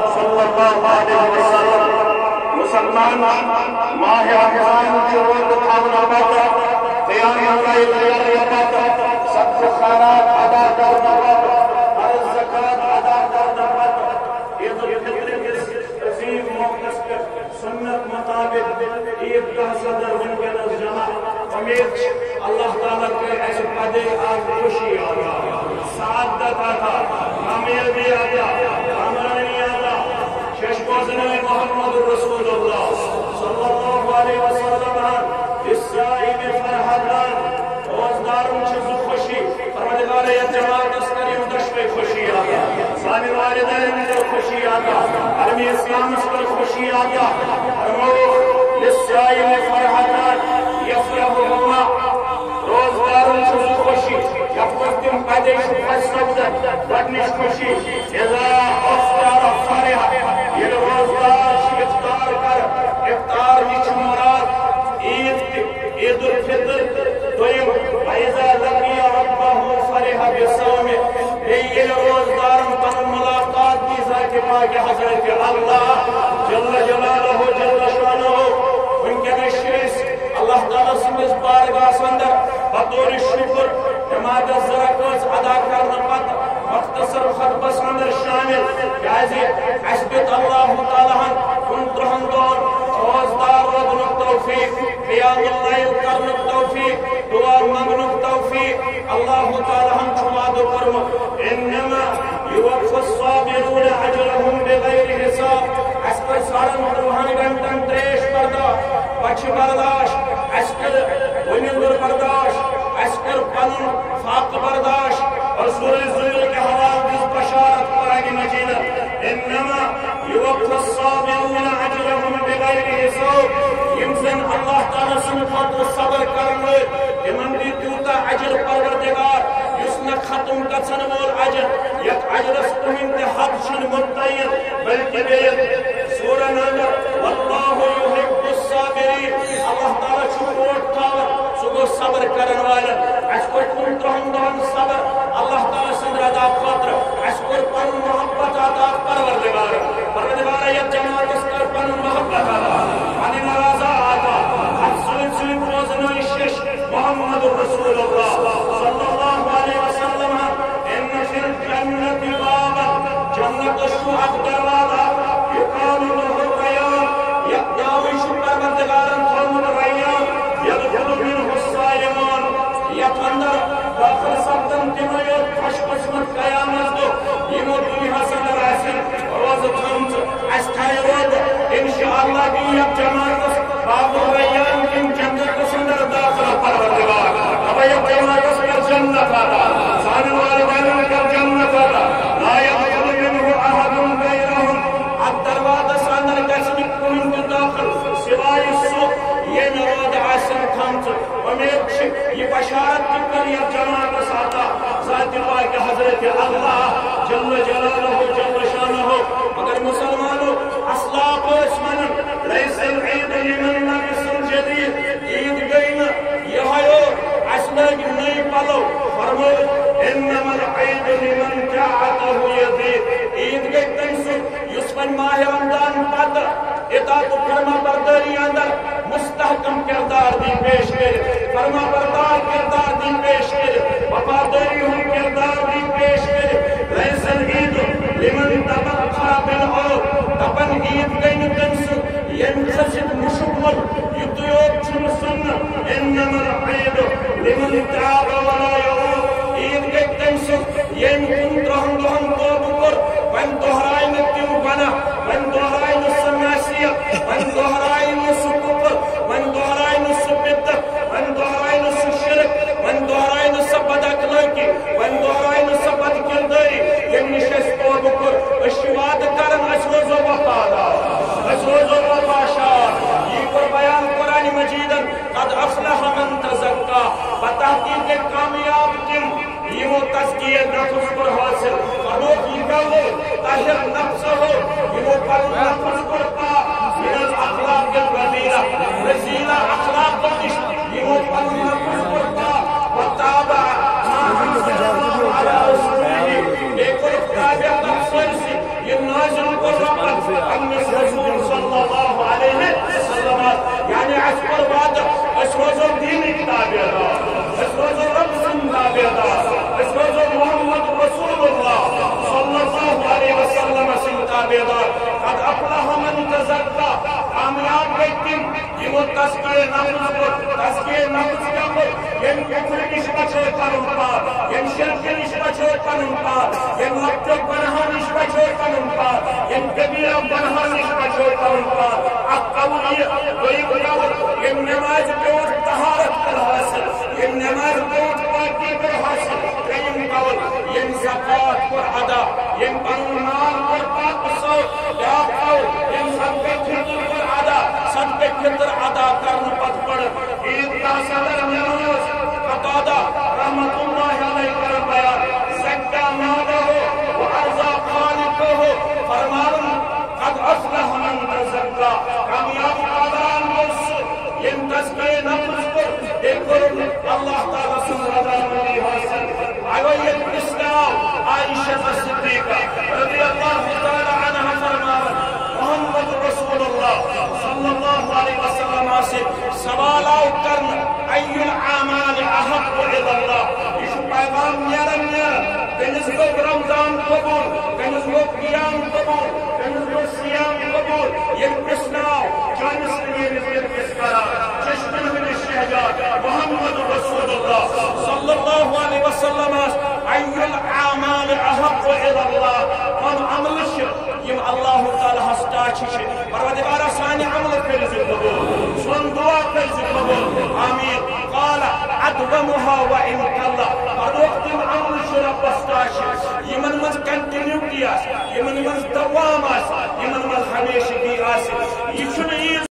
صلی اللہ علیہ وسلم مسلمان ماہ رمضان کی روز تھاونا پاتا قیام اللیل کرنا پاتا سب خیرات ادا کرنا پاتا اور زکات ادا کرنا پاتا عید الفطر کے عظیم موقع پر سنت مطابق عید کا صدر ونکس جمع امید اللہ تعالیٰ کے ایسے پدے آج خوشی آتا سعادت آتا کامیابی آتا کامرانی آتا ششبازن محمد رسول اللہ صلی اللہ علیہ وسلم السائم فرحتان روزداروں چیز خوشی پروردگار جماعت اسکریم دشت خوشی آتا سانی والدین جو خوشی آتا عالمی اسلام اس پر خوشی آتا للسائم فرحتان یفرحهما روزداروں چیز خوشی یفتم پیدیش فسد بدنش خوشی اذا افطار فرح یہ روزدار افطار کر افطار نیچ مراد عید الفطر دویم وَإِذَا لَقِيَ رَبَّهُ فَرِحَ بِصَوْمِهِ یہ روزدار پر ملاقات کی ذات پاک حضرت اللہ جل جلالہ جل شانہ ان کے نشیس اللہ تعالیٰ سمجھ بارگاہ اندر بطور شکر جماعت زرکوز ادا کرنا پتہ مختصر خطبس اندر شامل کیازی حسبت اللہ تعالیٰ کنترہن دون روزدار ودن توفیق قیام اللیل کرن توفیق دعا منگن توفیق اللہ تعالیٰ ہم چھواد کرم انما یوفى الصابرون اجرهم بغیر حساب اس پر سارن روحان گھنٹن تریش برداشت بچ برداشت اس پر ونندر برداشت اس پر پنن فاق برداشت اور سورہ زمر کے حوادث بشارت قرآن مجید انما یوفى الصابرون اجرهم بغیر حساب یمزن اللہ تعالیٰ سنفات و صبر کرنے امن دی تیوتا عجر پروردگار یسنا ختم کچن مول عجر یک عجر اسکوہن تے حد شن منتعین بلکہ بیت سورہ نمبر واللہ یحب الصابرین اللہ تعالیٰ چھوٹ تھاور سگو صبر کرن والا اس پر کنترہم دہن صبر اللہ تعالیٰ سندر ادا خاطر اس پر پن محبت ادا پروردگار یک جماعت اس پر پن محبت ادا انی نرازہ آتا سلسل روزن شش محمد رسول اللہ صلی اللہ علیہ وسلم ان فی الجنت بابا جنت الشعب دروازہ یقال له الریان یقداوی شکر بردگارن تھومد ریان یدخل منہ السائمان یقندر داخل سبتن تنویت خوش قسمت قیامت دو یمو دوی حسن رحسن روز تھومد استھائی رود انشاءاللہ بھی یک جماعت باب الریان کن جنت سندر داخل پروردگار اب یک جماعت پر جنت آتا سان والدین کر جنت آتا لا یدخل منہ احد غیرہم اب دروازہ ساندر کسمی کنن کے داخل سوائے سوک یہ نرود عاصم تھمت امید یہ بشارت کی کر یک جماعت آتا ذات پاک حضرت اللہ جل جلالہ جل شانہ مگر مسلمانوں اسلاق و اسمن لیس العید لمن نقص الجدید عید گئینا یہ ہیو اسلاق نئی پلو فرمو انما العید لمن جاعتہ یزید عید گئی تنسو یسفن ماہ رمضان پتہ اطاعت و فرما برداری اندر مستحکم کردار دی پیش کرے فرما بردار کردار دی پیش کرے وفاداری ہم کردار دی پیش کرے لیس العید لمن تبقى بالعور تبن عید گئی تنسو ينخسد مشغل يطيب شمسنا انما العيد لمن تعاب ولا يعود عيد کے تنسو ينكن درہم درہم توبکر من دہرائن تیوبنا من دہرائن السماسیہ من دہرائن السکوبر من دہرائن السبت من دہرائن الشرک من دہرائن السبدکلکی من دہرائن السبد کرداری ينشس توبکر اشواد کرن اسوزو وفادا اسوزو وفاشار یہ پر بیان قرآن مجیدن قد افلح من تزکا بتحقیق کامیاب کن یہ وہ تزکیہ نفس پر حاصل فروخ لگاو تاہر نفس ہو یہ وہ پر نفس پر پا من الاخلاق الرذیلہ رذیلہ اخلاق بکش یہ وہ پر نفس پر پا وطابع ما حسن اللہ علیہ رسولی ایک اور اقتابع تفسیر سے یہ نازل کو رب صلى الله عليه وسلم يعني عسكر بعد اسوزوا دينك تابعدار اسوزوا رب سن تابعدار اسوزوا محمد رسول الله صلى الله عليه وسلم سن تابعدار قد افلح من تزكى کامیاب گئی یمو تزکیہ نفس کر یم کفر نش بچو پنن پان یم شرک نش بچو پنن پان یم لکٹ گناہ نش بچو پنن پان یم کبیرہ گناہ نش بچو پنن پان اقوی یم نماز پیوت طہارت کر حاصل یم نماز پیوت پاکی کر حاصل یم قول یم زکات پر ادا یم پنن مال پر پاک سو یا قول یم صدقہ فطر ادا کرنے پتہ پڑ عید کا صدر نماز قطادہ رحمت اللہ علیہ کا بیان زکا مالہ وارزا خالقہ فرمان قد افلح من تزکا کامیاب قادران بس یم تزکیہ نفس پر دیکھر اللہ تعالی سے رضا مندی حاصل علیہ الاسلام عائشہ صدیقہ رضی اللہ تعالی عنہ فرمان محمد رسول اللہ صلی اللہ علیہ وسلم سے سوال کرنا ای الاعمال احب الى اللہ یہ پیغام نیرن تمس گو رمضان قبول تمس گو قیام قبول تمس گو سیام قبول یہ کسنا جانس یہ کسنا چشمہ من الشہداء محمد رسول اللہ صلی اللہ علیہ وسلم ای الاعمال احب الى اللہ ہم عمل یم اللہ تعالی ہستا پروردگار سانہ عمل کرز قبول سون دعا کرز قبول آمین قال ادومها وان قل وقت عمل شرب استاش یمن مز کنٹینیوٹی یمن مز دوام یمن مز ہمیشگی یہ